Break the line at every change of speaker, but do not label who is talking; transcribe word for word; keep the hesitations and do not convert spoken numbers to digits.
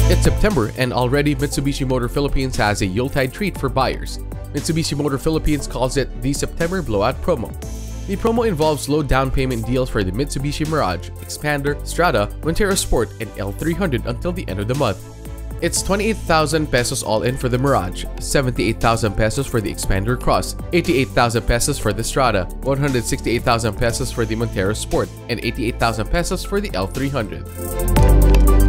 It's September and already Mitsubishi Motors Philippines has a Yuletide treat for buyers. Mitsubishi Motors Philippines calls it the September Blowout Promo. The promo involves low down payment deals for the Mitsubishi Mirage, Expander, Strada, Montero Sport, and L three hundred until the end of the month. It's twenty-eight thousand pesos all-in for the Mirage, seventy-eight thousand pesos for the Expander Cross, eighty-eight thousand pesos for the Strada, one hundred sixty-eight thousand pesos for the Montero Sport, and eighty-eight thousand pesos for the L three hundred.